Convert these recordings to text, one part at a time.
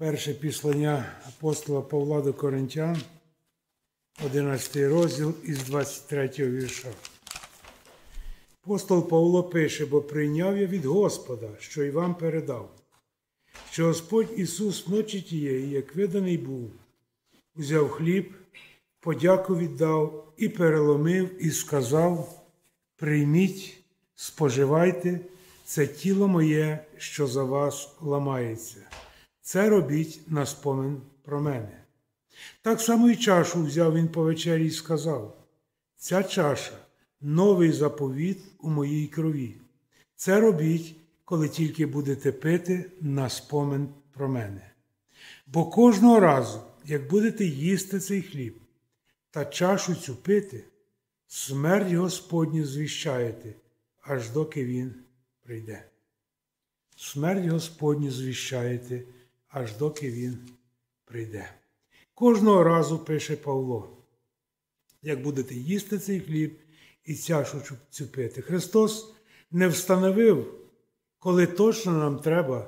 Перше післання апостола Павла до Коринтян, 11 розділ із 23 вірша. Апостол Павло пише: «Бо прийняв я від Господа, що й вам передав, що Господь Ісус ночі тієї, як виданий був, узяв хліб, подяку віддав і переломив, і сказав: прийміть, споживайте, це тіло моє, що за вас ламається. Це робіть на спомин про мене». Так само і чашу взяв він по вечері і сказав: «Ця чаша – новий заповіт у моїй крові. Це робіть, коли тільки будете пити на спомин про мене. Бо кожного разу, як будете їсти цей хліб та чашу цю пити, смерть Господню звіщаєте, аж доки він прийде». Смерть Господню звіщаєте, аж доки він прийде. Кожного разу, пише Павло, як будете їсти цей хліб і чашу цю пити. Христос не встановив, коли точно нам треба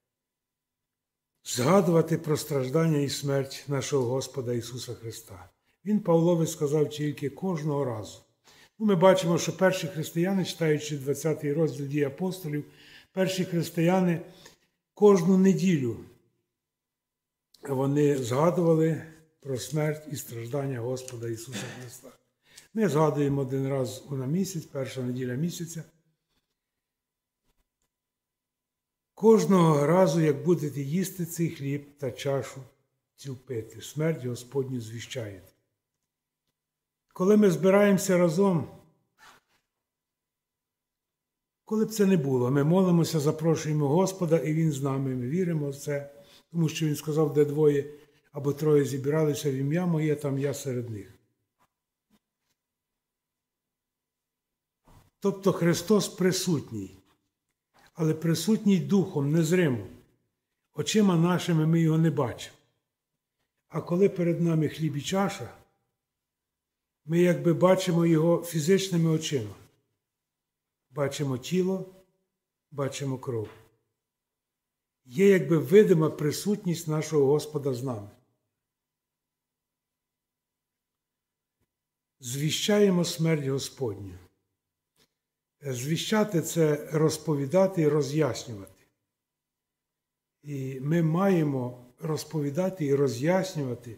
згадувати про страждання і смерть нашого Господа Ісуса Христа. Він Павлові сказав тільки кожного разу. Ми бачимо, що перші християни, читаючи 20 розділ Дій апостолів, перші християни кожну неділю вони згадували про смерть і страждання Господа Ісуса Христа. Ми згадуємо один раз на місяць, перша неділя місяця. Кожного разу, як будете їсти цей хліб та чашу цю пити, смерть Господню звіщаєте. Коли ми збираємося разом, коли б це не було, ми молимося, запрошуємо Господа, і Він з нами. Ми віримо в це, тому що Він сказав, де двоє або троє зібралися в ім'я Моє, там я серед них. Тобто Христос присутній, але присутній духом, незримо. Очима нашими ми його не бачимо. А коли перед нами хліб і чаша, ми якби бачимо його фізичними очима. Бачимо тіло, бачимо кров. Є якби видима присутність нашого Господа з нами. Звіщаємо смерть Господню. Звіщати – це розповідати і роз'яснювати. І ми маємо розповідати і роз'яснювати,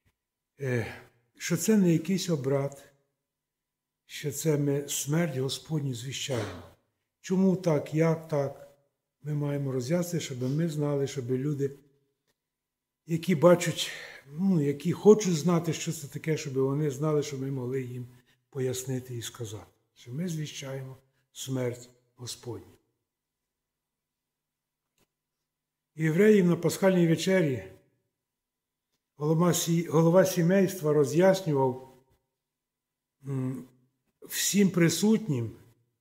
що це не якийсь обряд, що це ми смерть Господню звіщаємо. Чому так, як так? Ми маємо роз'яснити, щоб ми знали, щоб люди, які бачать, які хочуть знати, що це таке, щоб вони знали, щоб ми могли їм пояснити і сказати, що ми звіщаємо смерть Господню. Євреїв на пасхальній вечері голова сімейства роз'яснював всім присутнім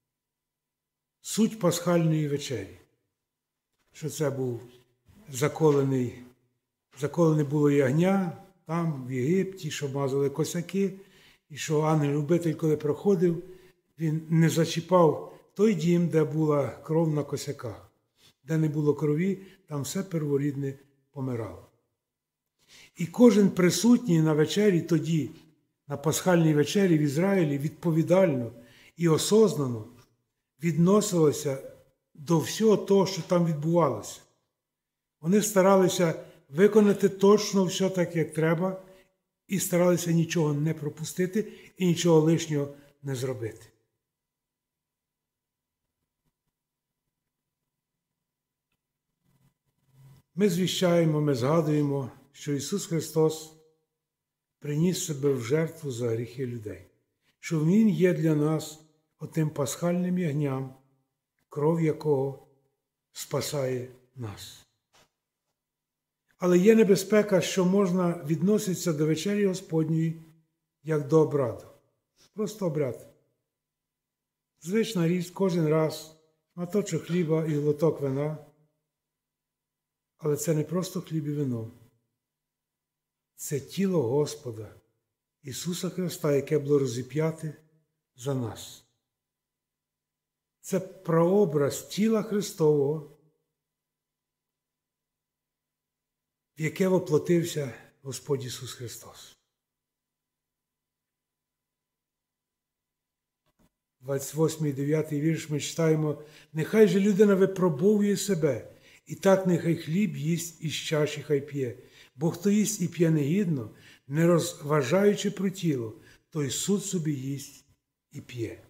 суть пасхальної вечері. Що це був заколене було ягня, там, в Єгипті, що мазали косяки, і що ангел-любитель, коли проходив, він не зачіпав той дім, де була кров на косяках. Де не було крові, там все перворідне помирало. І кожен присутній на вечері тоді, на пасхальній вечері в Ізраїлі, відповідально і осознано відносилося до всього того, що там відбувалося. Вони старалися виконати точно все так, як треба, і старалися нічого не пропустити і нічого лишнього не зробити. Ми звіщаємо, ми згадуємо, що Ісус Христос приніс себе в жертву за гріхи людей, що Він є для нас отим пасхальним ягням, кров якого спасає нас. Але є небезпека, що можна відноситися до вечері Господньої як до обряду. Просто обряд. Звична річ кожен раз шматочок хліба і глоток вина. Але це не просто хліб і вино. Це тіло Господа Ісуса Христа, яке було розіп'яте за нас. Це прообраз тіла Христового, в яке воплотився Господь Ісус Христос. 28 і 9 вірш ми читаємо: «Нехай же людина випробовує себе, і так нехай хліб їсть із чаші хай п'є. Бо хто їсть і п'є негідно, не розважаючи про тіло, той суд собі їсть і п'є».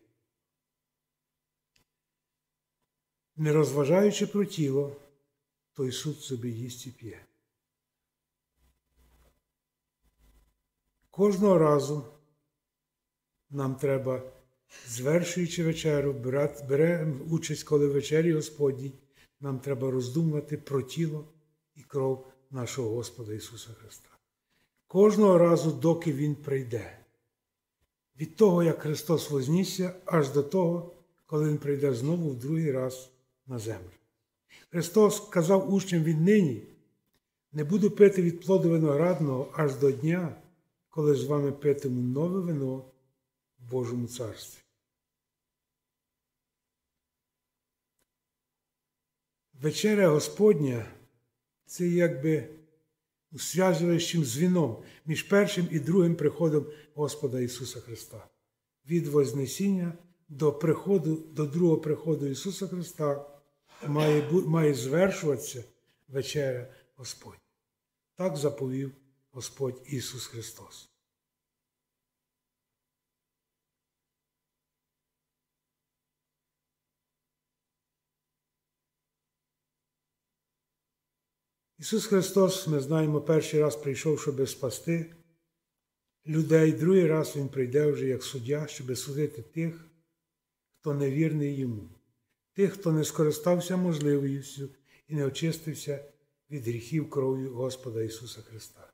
Не розважаючи про тіло, той суд собі їсть і п'є. Кожного разу нам треба, звершуючи вечерю, беремо участь, коли в вечері Господній, нам треба роздумувати про тіло і кров нашого Господа Ісуса Христа. Кожного разу, доки Він прийде. Від того, як Христос вознісся, аж до того, коли Він прийде знову в другий раз на землю. Христос казав учням: «Віднині не буду пити від плоду виноградного аж до дня, коли з вами питиму нове вино в Божому царстві». Вечеря Господня – це якби усвязуючим дзвіном між першим і другим приходом Господа Ісуса Христа. Від Вознесіння до другого приходу Ісуса Христа має звершуватися вечеря Господня. Так заповів Господь Ісус Христос. Ісус Христос, ми знаємо, перший раз прийшов, щоб спасти людей, другий раз Він прийде вже як суддя, щоб судити тих, хто невірний Йому, тих, хто не скористався можливістю і не очистився від гріхів кров'ю Господа Ісуса Христа.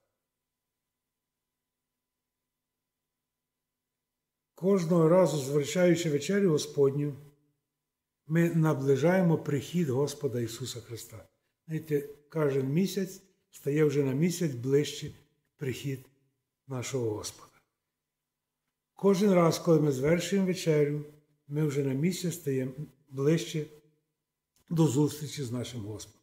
Кожного разу, звершаючи вечерю Господню, ми наближаємо прихід Господа Ісуса Христа. Знаєте, кожен місяць стає вже на місяць ближче прихід нашого Господа. Кожен раз, коли ми звершуємо вечерю, ми вже на місяць стаємо ближче до зустрічі з нашим Господом.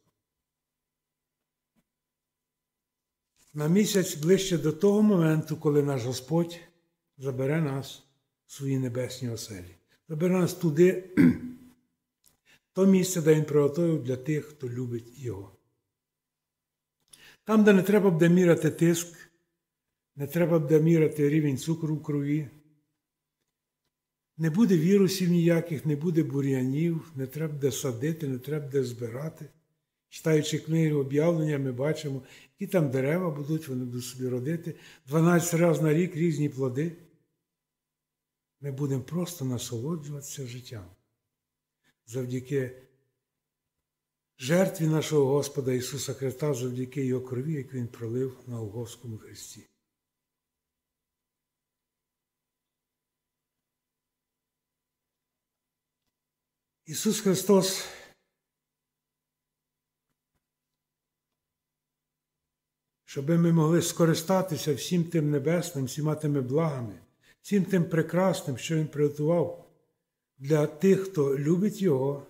На місяць ближче до того моменту, коли наш Господь забере нас в свої небесні оселі. Забере нас туди, то місце, де Він приготовив для тих, хто любить Його. Там, де не треба буде міряти тиск, не треба буде міряти рівень цукру в крові, не буде вірусів ніяких, не буде бур'янів, не треба буде садити, не треба буде збирати. Читаючи книги об'явлення, ми бачимо, які там дерева будуть, вони будуть собі родити. 12 разів на рік різні плоди. Ми будемо просто насолоджуватися життям. Завдяки жертві нашого Господа Ісуса Христа, завдяки Його крові, яку Він пролив на Голгофському хресті. Ісус Христос щоб ми могли скористатися всім тим небесним, всіма тими благами, всім тим прекрасним, що Він приготував для тих, хто любить Його.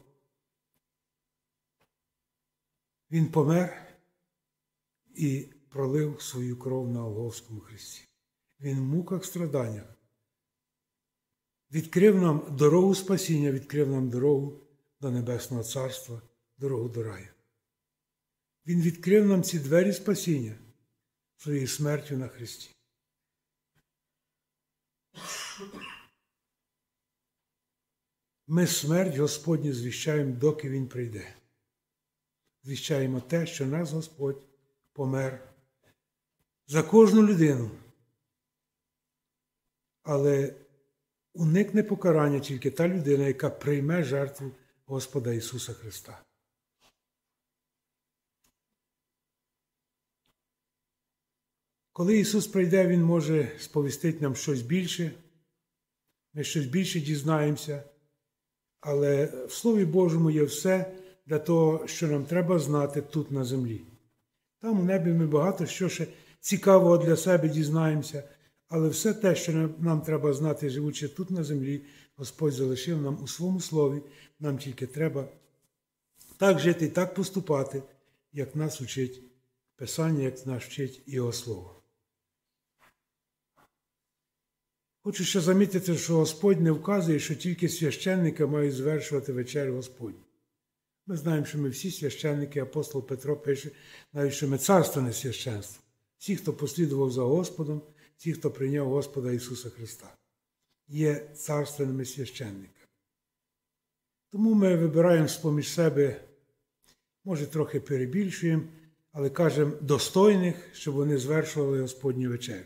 Він помер і пролив свою кров на Голгофському хресті. Він в муках, страданнях відкрив нам дорогу спасіння, відкрив нам дорогу до Небесного Царства, дорогу до раю. Він відкрив нам ці двері спасіння своєю смертю на хресті. Ми смерть Господню звіщаємо, доки Він прийде. Звіщаємо те, що нас Господь помер за кожну людину. Але уникне покарання тільки та людина, яка прийме жертву Господа Ісуса Христа. Коли Ісус прийде, Він може сповістити нам щось більше, ми щось більше дізнаємося, але в Слові Божому є все для того, що нам треба знати тут на землі. Там у небі ми багато що ще цікавого для себе дізнаємося, але все те, що нам треба знати, живучи тут на землі, Господь залишив нам у своєму Слові, нам тільки треба так жити і так поступати, як нас учить Писання, як нас вчить Його Слово. Хочу ще замітити, що Господь не вказує, що тільки священники мають звершувати вечерю Господню. Ми знаємо, що ми всі священники, апостол Петро пише, навіть що ми царственне священство. Всі, хто послідував за Господом, всі, хто прийняв Господа Ісуса Христа, є царственними священниками. Тому ми вибираємо з-поміж себе, може трохи перебільшуємо, але кажемо достойних, щоб вони звершували Господню вечерю.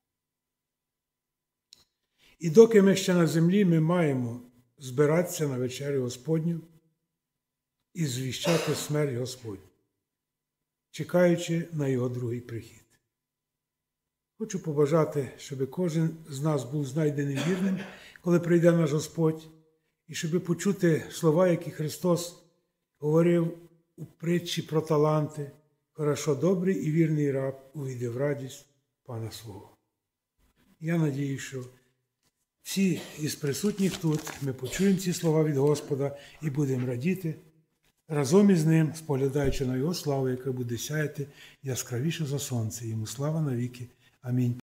І доки ми ще на землі, ми маємо збиратися на вечерю Господню і звіщати смерть Господню, чекаючи на Його другий прихід. Хочу побажати, щоб кожен з нас був знайдений вірним, коли прийде наш Господь, і щоб почути слова, які Христос говорив у притчі про таланти: «Хорошо, добрий і вірний раб увійде в радість Пана свого». Я надію, що всі із присутніх тут ми почуємо ці слова від Господа і будемо радіти разом із Ним, споглядаючи на Його славу, яка буде сяяти яскравіше за сонце. Йому слава навіки. Амінь.